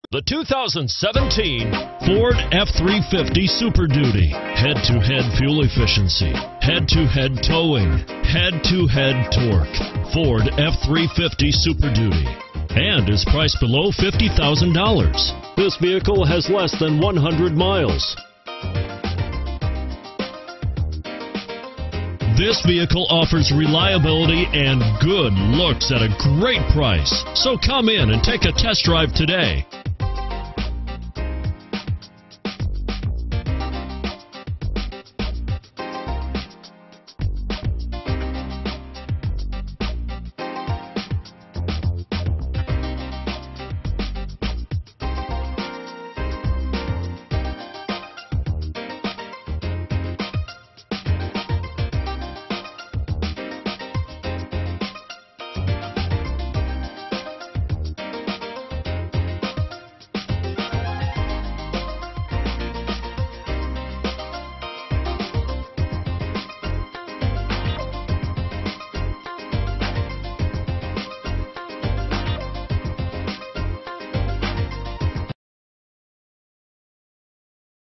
The 2017 Ford F-350 Super Duty. Head-to-head fuel efficiency, head-to-head towing, head-to-head torque. Ford F-350 Super Duty. And is priced below $50,000. This vehicle has less than 100 miles. This vehicle offers reliability and good looks at a great price. So come in and take a test drive today.